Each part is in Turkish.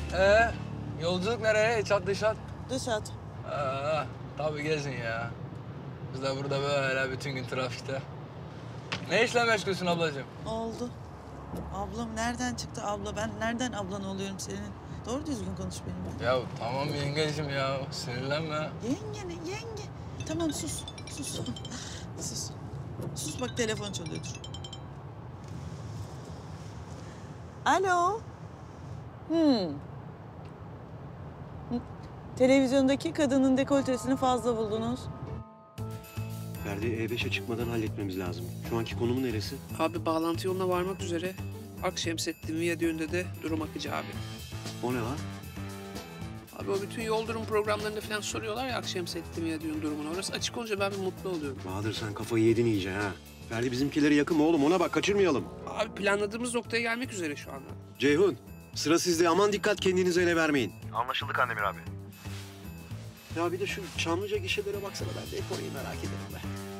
Yolculuk nereye? İç hat dış hat? Dış hat. Tabii gezin ya. Biz de burada böyle bütün gün trafikte. Ne işle meşgulsün ablacığım? Oldu. Ablam nereden çıktı abla? Ben nereden ablan oluyorum senin? Doğru düzgün konuş benimle. Ya tamam yengeciğim ya, sinirlenme. Yenge ne? Yenge. Tamam sus. Sus. Sus. Sus bak telefon çalıyordur. Alo. Televizyondaki kadının dekoltesini fazla buldunuz. Ferdi E5'e çıkmadan halletmemiz lazım. Şu anki konumu neresi? Abi bağlantı yoluna varmak üzere. Akşemseddin Viyadüğü'nde de durum akıcı abi. O ne lan? Abi o bütün yol durum programlarında falan soruyorlar ya Akşemseddin Viyadüğü'nün durumunu. Orası açık olunca ben bir mutlu oluyorum. Bahadır sen kafayı yedin iyice ha. Ferdi bizimkileri yakın mı oğlum? Ona bak kaçırmayalım. Abi planladığımız noktaya gelmek üzere şu anda. Ceyhun sıra sizde, aman dikkat kendinizi ele vermeyin. Anlaşıldı Kandemir abi. Ya bir de şu Çamlıca gişelere baksana, ben de hep orayı merak ederim be.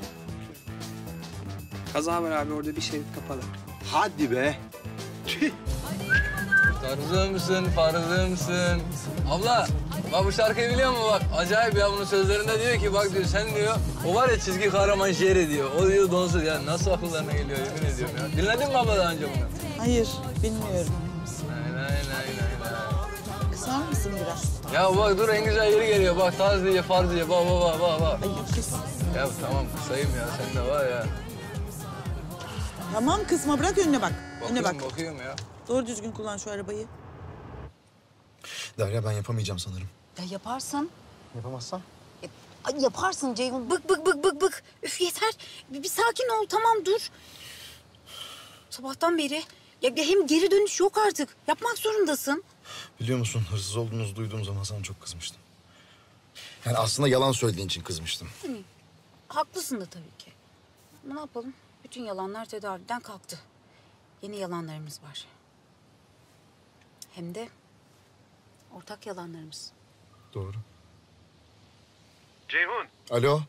Kaza var abi, orada bir şerit kapalı. Hadi be. Tüh. Tarzımsın, farzımsın. Abla, bak bu şarkıyı biliyor musun bak? Acayip ya, bunun sözlerinde diyor ki bak diyor sen diyor, o var ya çizgi kahraman şehri diyor. O diyor donsuz ya, nasıl akıllarına geliyor yemin ediyorum ya. Dinledin mi abla daha önce bunu? Hayır, bilmiyorum. Nay. Kısar mısın biraz? Ya bak dur, en güzel yeri geliyor. Bak tarz diye, farz diye. Bak. Ay kız. Ya tamam kısayım ya, sen de var ya. Tamam kısma, bırak önüne bak. Önüne bak. Bakıyorum ya. Doğru düzgün kullan şu arabayı. Derya ben yapamayacağım sanırım. Ya yaparsın. Yapamazsam? Ay yaparsın Ceyhun. Bık. Üf yeter. Bir sakin ol, tamam dur. Sabahtan beri. Ya hem geri dönüş yok artık. Yapmak zorundasın. Biliyor musun hırsız olduğunuzu duyduğum zaman sana çok kızmıştım. Yani aslında yalan söylediğin için kızmıştım. Haklısın da tabii ki. Ama ne yapalım? Bütün yalanlar tedaviden kalktı. Yeni yalanlarımız var. Hem de ortak yalanlarımız. Doğru. Ceyhun. Alo.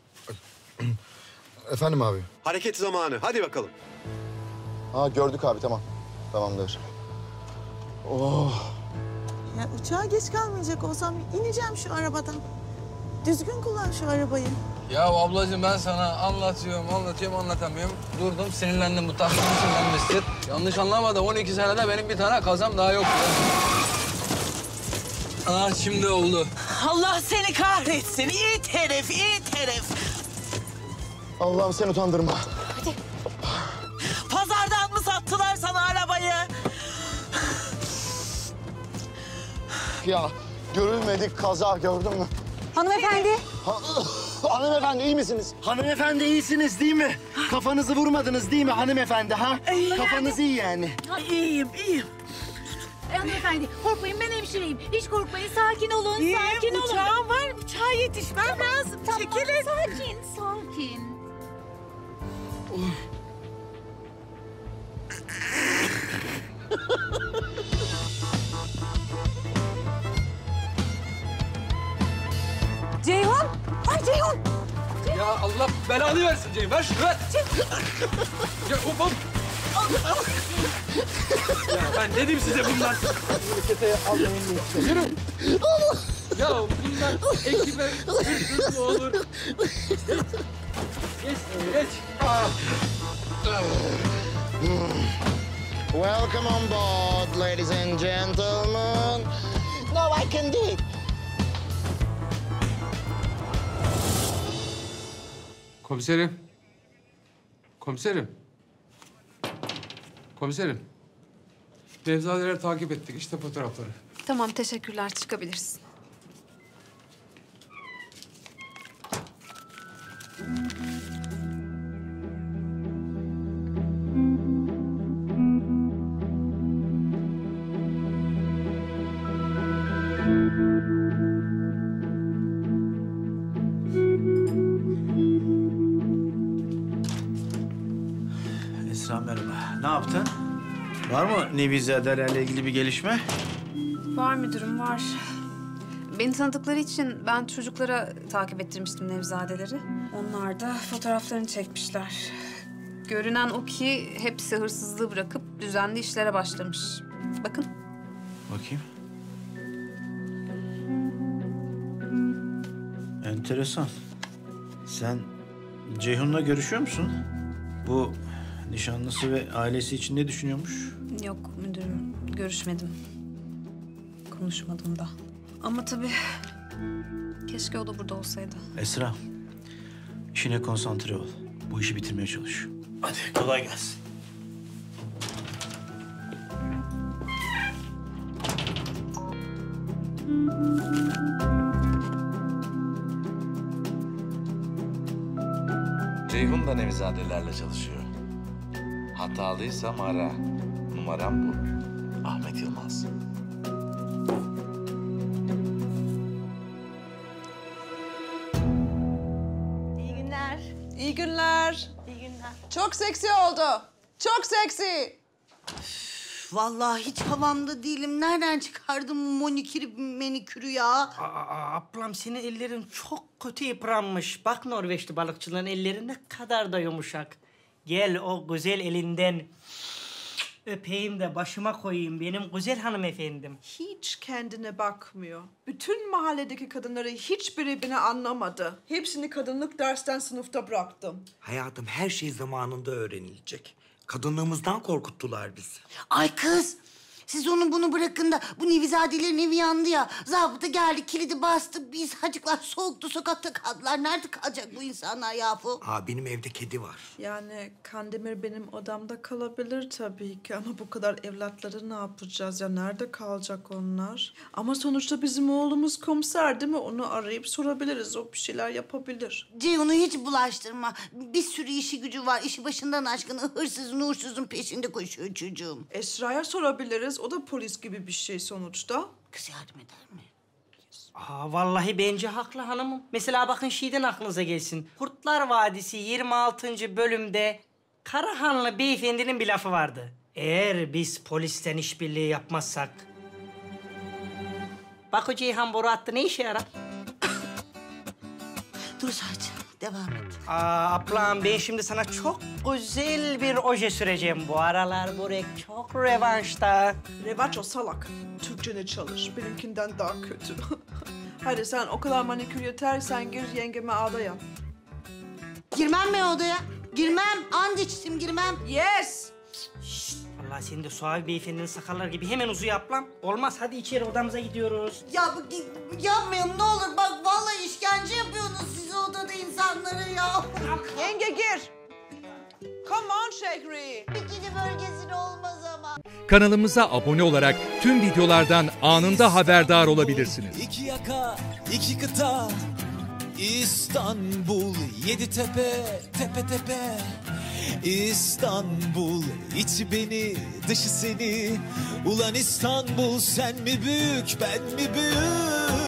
Efendim abi. Hareket zamanı, hadi bakalım. Ha gördük abi, tamam. Tamamdır. Oh. Ya uçağa geç kalmayacak olsam ineceğim şu arabadan. Düzgün kullan şu arabayı. Ya ablacığım ben sana anlatamıyorum. Durdum, sinirlendim, bu taksinin sinirlenmesi. Yanlış anlama da 12 senede benim bir tane kazam daha yok ya. Şimdi oldu. Allah seni kahretsin. İt herif. Allah'ım sen utandırma. Pazardan mı sattılar sana arabayı? Ya görülmedik kaza, gördün mü? Hanımefendi. Hanımefendi iyi misiniz? Hanımefendi iyisiniz değil mi? Kafanızı vurmadınız değil mi hanımefendi ha? Kafanız iyi yani. İyiyim. Hanımefendi korkmayın, ben hemşireyim. Hiç korkmayın, sakin olun, sakin olun. Uçağım var, uçağa yetişmem lazım. Tamam, Çekilin. sakin. Ceyhun. Ay Ceyhun. Ya Allah belanı versin Ceyhun, ver şunu ver. Ya hop. Ya ben dedim size bunlar. Keteye almayın diye. Yürü. Ya bunlar ekibe hırsız mı olur? Geç. Welcome on board ladies and gentlemen. Now I can do it. Komiserim. Nevzadeleri takip ettik. İşte fotoğrafları. Tamam, teşekkürler. Çıkabilirsin. Esra merhaba. Ne yaptın? Var mı Nevizadelerle ilgili bir gelişme? Var müdürüm, var. Beni tanıdıkları için ben çocuklara takip ettirmiştim Nevzadeleri. Onlar da fotoğraflarını çekmişler. Görünen o ki hepsi hırsızlığı bırakıp düzenli işlere başlamış. Bakın. Bakayım. Enteresan. Sen Ceyhun'la görüşüyor musun? Bu nişanlısı ve ailesi için ne düşünüyormuş? Yok müdürüm, görüşmedim. Konuşmadım da. Ama tabii keşke o da burada olsaydı. Esra, işine konsantre ol. Bu işi bitirmeye çalış. Hadi kolay gelsin. Ceyhun da Nevizadelerle çalışıyor. Hatalıysam ara. Numaram bu. Ahmet Yılmaz. İyi günler. İyi günler. İyi günler. Çok seksi oldu. Çok seksi. Vallahi hiç havamda değilim. Nereden çıkardım monikürü, menikürü ya? Ablam senin ellerin çok kötü yıpranmış. Bak Norveçli balıkçıların elleri ne kadar da yumuşak. Gel o güzel elinden öpeyim de başıma koyayım benim güzel hanımefendim. Hiç kendine bakmıyor. Bütün mahalledeki kadınları hiçbiri beni anlamadı. Hepsini kadınlık dersten sınıfta bıraktım. Hayatım her şey zamanında öğrenilecek. Kadınlığımızdan korkuttular bizi. Ay kız, siz onu bunu bırakın da bu Nevizadelerin evi yandı ya. Zabıta geldi, kilidi bastı. Biz hacıklar soğuktu, sokakta kaldılar. Nerede kalacak bu insanlar yahu? Benim evde kedi var. Yani Kandemir benim odamda kalabilir tabii ki ama bu kadar evlatları ne yapacağız ya? Nerede kalacak onlar? Ama sonuçta bizim oğlumuz komiser değil mi? Onu arayıp sorabiliriz. O bir şeyler yapabilir. Ceyhun'u hiç bulaştırma. Bir sürü işi gücü var. İşi başından aşkın hırsızın uğursuzun peşinde koşuyor çocuğum. Esra'ya sorabiliriz. O da polis gibi bir şey sonuçta. Kız yardım eder mi? Vallahi bence haklı hanımım. Mesela bakın şeyden aklınıza gelsin. Kurtlar Vadisi 26. bölümde Karahanlı beyefendinin bir lafı vardı. Eğer biz polisten işbirliği yapmazsak... Bak o Ceyhan boru attı ne işe yarar? Dur sadece devam et. Ablam ben şimdi sana çok güzel bir oje süreceğim. Bu aralar börek çok revanşta. Revaç o salak. Türkçene çalış. Benimkinden daha kötü. Hadi sen o kadar manikür yeter. Sen gir yengeme ağda yap. Girmem mi odaya? Girmem. And içtim girmem. Yes. Vallahi senin de Suavi beyefendinin sakalları gibi hemen uzuyor ablam. Olmaz hadi içeri odamıza gidiyoruz. Ya yapmayın ne olur. Bak vallahi işkence yapıyorsunuz siz odada insanlara ya. Yenge gir. Come on Şehri. Bikini bölgesine olmaz ama. Kanalımıza abone olarak tüm videolardan anında haberdar olabilirsiniz. İki yaka, iki kıta, İstanbul, yedi tepe, tepe tepe. İstanbul, içi beni, dışı seni. Ulan İstanbul, sen mi büyük, ben mi büyük?